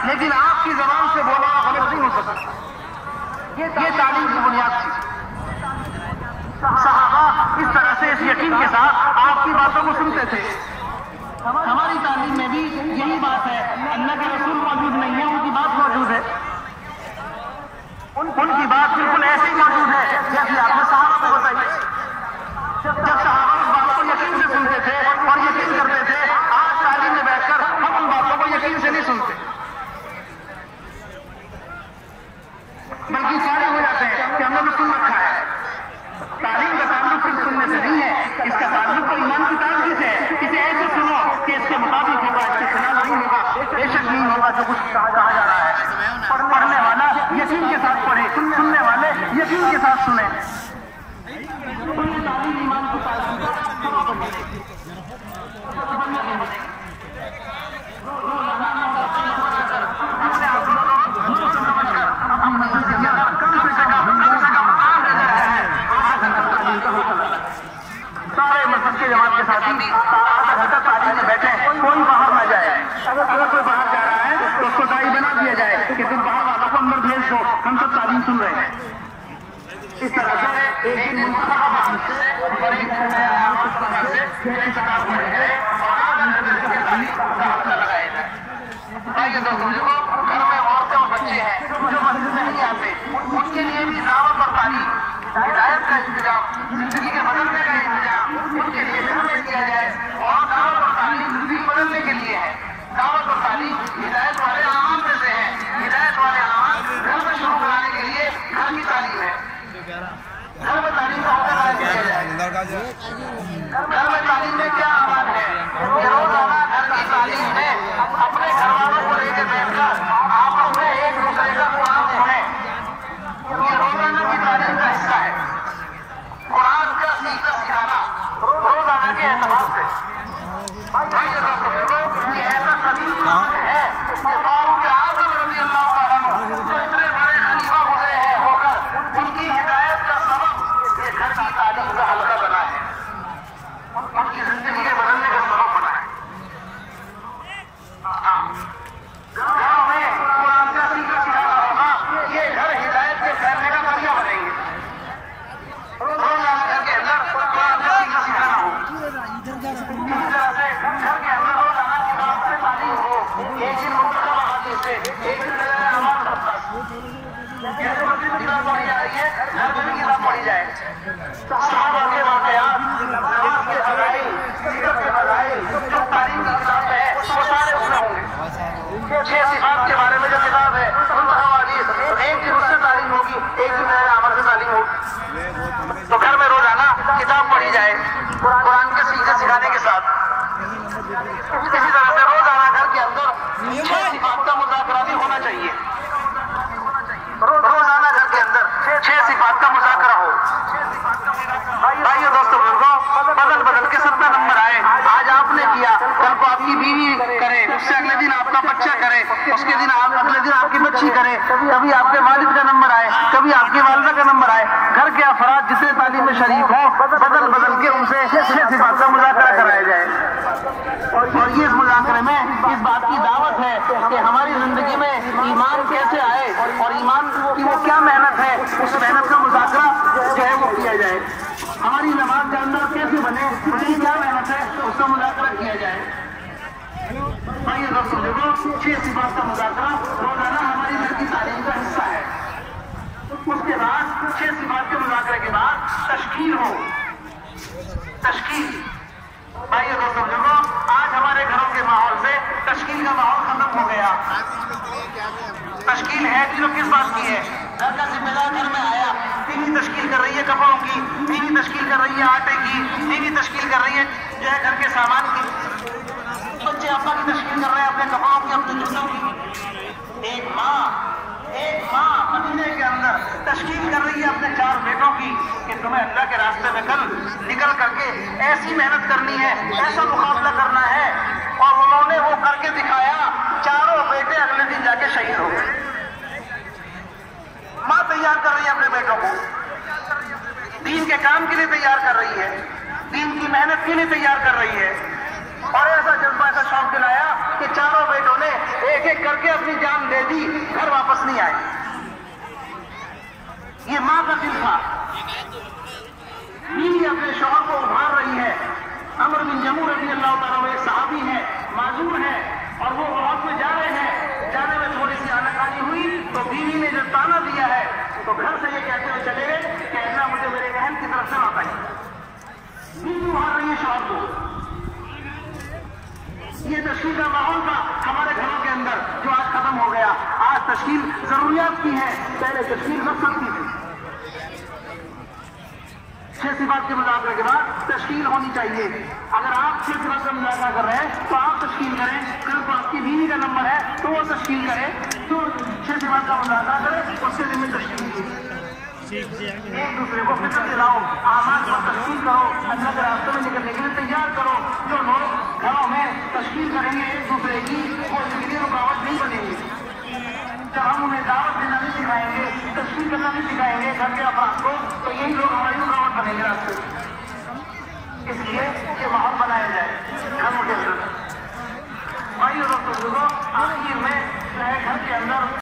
لیکن آپ کی زبان سے بولا غلط نہیں ہو سکتا. یہ تعلیم کی بنیاد تھی. صحابہ اس طرح سے اس یقین کے ساتھ آپ کی باتوں کو سنتے تھے. ہماری تعلیم میں بھی یہی بات ہے. اللہ کے رسول موجود نہیں ہے، ان کی بات موجود ہے. ان کی بات بالکل ایسی موجود ہے جیسے آپ نے صحابہ کو بتائی. جب صحابہ اس بات کو یقین سے سنتے تھے اور یقین کرتے تھے، آج تعلیم میں بیٹھ کر ہم ان باتوں کو یقین سے نہیں سنتے، بلکہ سارے ہو جاتے ہیں کہ ہم نے تو سن رکھا ہے. تعلیم کا تعلق صرف سننے سے نہیں ہے، اس کا تعلق تو ایمان کی تازگی سے ہے. اسے ایسے سنو کہ اس کے مطابق ہوگا، اس کے خلاف نہیں ہوگا، بے شک نہیں ہوگا جو کچھ کہا جا رہا ہے. پڑھنے والا یقین کے ساتھ پڑھے، سننے والے یقین کے ساتھ سنیں. تعلیم ایمان کو سارے مسجد کے جماعت کے ساتھ آدھا گھنٹہ تعلیم میں بیٹھے، کوئی باہر نہ جائے. اگر کوئی باہر جا رہا ہے تو اس کو دائی بنا دیا جائے کہ تم باہر والوں کو اندر بھیج دو، ہم سب تعلیم سن رہے ہیں. اس طرح سے ایک دن گھر میں عورتیں اور بچے ہیں جو مسجد میں نہیں آتے، ان کے لیے بھی دعوت اور تعلیم، ہدایت کا انتظام، زندگی کے بدلنے کا انتظام ان کے لیے گھر میں کیا جائے. اور دعوت اور تعلیم زندگی بدلنے کے لیے ہے. دعوت اور تعلیم ہدایت والے اعمال میں سے ہے. ہدایت والے اعمال گھر میں شروع کرانے کے لیے گھر کی تعلیم ہے. گھر میں تعلیم کا حکم کیا جائے. گھر میں تعلیم میں کیا اعمال ہے کہ روزانہ گھر کی تعلیم میں اپنے گھر والوں کو لے کے بیٹھ کر آپس میں ایک دوسرے کا قرآن پڑھیں. یہ روزانہ کی تعلیم کا حصہ ہے. قرآن کا سیکھنا سکھانا روزانہ کے اعتبار سے یہ ایسا قدیم ہے کہ فاروق اعظم رضی اللہ تعالیٰ عنہ جو اتنے بڑے خلیفہ گزرے ہیں ہو کر، ان کی ہدایت کا سبب یہ گھر کی تعلیم کا حلقہ بنا ہے، ان کی زندگی کے بدلنے کا سبب بنا ہے. گھروں میں قرآن کا سیکھنا سکھانا ہوگا، یہ گھر ہدایت کے پھیلنے کا ذریعہ بنیں گے. روزانہ گھر کے اندر قرآن کا سیکھنا سکھانا ہو، اسی طرح سے گھر کے اندر روزانہ کتاب سے تعلیم ہو. ایک دن منتخب احادیث سے، ایک دن نماز تک. جیسے مسجد میں کتاب پڑھی جا رہی ہے، گھر میں بھی کتاب پڑھی جائے. صحابہ کے واقعات، نماز کے فضائل، سیرت کے فضائل، جو تعلیم کی کتاب میں ہے وہ سارے اس میں ہوں گے. 6 صفات کے بارے میں جو کتاب ہے منتخب احادیث، ایک دن اس سے تعلیم ہوگی، ایک دن میرے عمل سے تعلیم ہوگی. تو گھر میں روزانہ کتاب پڑھی جائے قرآن کے سیکھنے سکھانے کے ساتھ. اسی طرح سے روزانہ گھر کے اندر 6 صفات کا مذاکرہ بھی ہونا چاہیے. روزانہ گھر کے اندر 6 صفات کا مذاکرہ ہو. بھائیو دوستو بزرگوں، بدل کے 7 نمبر آئے. آج آپ نے کیا، کل کو آپ کی بیوی کرے، اس سے اگلے دن آپ کا بچہ کرے، اس کے دن اگلے دن آپ کی بچی کرے. کبھی آپ کے والد کا نمبر آئے، کبھی آپ کی والدہ کا نمبر آئے. گھر کے افراد جتنے تعلیم میں شریک ہوں، بدل کے ان سے 6 صفات کا مذاکرہ کرایا جائے. اور یہ اس مذاکرے میں اس بات کی دعوت ہے کہ ہماری زندگی میں ایمان کیسے آئے اور ایمان کی وہ کیا محنت ہے، اس محنت کا مذاکرہ جو ہے وہ کیا جائے. ہماری نماز کا اندر کیسے بنے، اس کی کیا محنت ہے، اس کا مذاکرہ کیا جائے. بھائی دوستوں دیکھو، 6 صفات کا مذاکرہ روزانہ ہماری گھر کی تعلیم کا حصہ ہے. اس کے بعد 6 صفات کے مذاکرے کے بعد تشکیل ہو. تشکیل بھائی دوستوں دیکھو، آج ہمارے گھروں کے ماحول سے تشکیل کا ماحول ختم ہو گیا. تشکیل ہے جو کس بات کی ہے؟ گھر کا ذمہ دار گھر میں آیا، بیوی تشکیل کر رہی ہے کپڑوں کی، بیوی تشکیل کر رہی ہے آٹے کی، بیوی تشکیل کر رہی ہے جو ہے گھر کے سامان کی، بچے ابا کی تشکیل کر رہے ہیں اپنے کپڑوں کی، اپنے جوتوں کی. ایک ماں مدینے کے اندر تشکیل کر رہی ہے اپنے 4 بیٹوں کی کہ تمہیں اللہ کے راستے میں کل نکل کر کے ایسی محنت کرنی ہے، ایسا مقابلہ کرنا ہے. اور انہوں نے وہ کر کے دکھایا. 4 بیٹے اگلے دن جا کے شہید ہو گئے. ماں تیار کر رہی ہے اپنے بیٹوں کو، دین کے کام کے لیے تیار کر رہی ہے، دین کی محنت کے لیے تیار کر رہی ہے. اور ایسا جذبہ، ایسا شوق دلایا کہ 4 بیٹوں نے ایک ایک کر کے اپنی جان دے دی، گھر واپس نہیں آئے۔ یہ ماں کا دل تھا، بیوی اپنے شوہر کو ابھار رہی ہے۔ عمر بن جموح رضی اللہ تعالیٰ عنہ ایک صحابی ہے، معذور ہے، اور وہ عہد میں جا رہے ہیں، جانے میں تھوڑی سی آناکانی ہوئی تو بیوی نے جب تانا دیا ہے تو گھر سے یہ کہتے ہوئے چلے گئے کہ اللہ مجھے میرے بہن کی طرف سے واپس ہے۔ بیوی ابھار رہی ہے شوہر کو۔ یہ تشکیل کا ماحول تھا ہمارے گھروں کے اندر جو آج ختم ہو گیا۔ آج تشکیل ضروریات کی ہے، پہلے تشکیل مقصد کی تھی۔ 6 صفات کے مذاکرے کے بعد تشکیل ہونی چاہیے۔ اگر آپ 6 صفات کا مذاکرہ کر رہے ہیں تو آپ تشکیل کریں، کل کو آپ کی بیوی کا نمبر ہے تو وہ تشکیل کرے، جو 6 صفات کا مذاکرہ کرے اس کے ذمہ تشکیل کی۔ ایک دوسرے کو فکر دلاؤ، اعمال پر تشکیل کرو، اللہ کے راستے میں نکلنے کے لیے تیار کرو۔ جو لوگ گھروں میں تشکیل کریں گے ایک دوسرے کی، وہ زندگی رکاوٹ نہیں بنیں گے۔ جب ہم انہیں دعوت دینا نہیں سکھائیں گے، تشکیل کرنا نہیں سکھائیں گے گھر کے افراد کو، تو یہی لوگ ہماری رکاوٹ بنے گے راستے۔ اس لیے یہ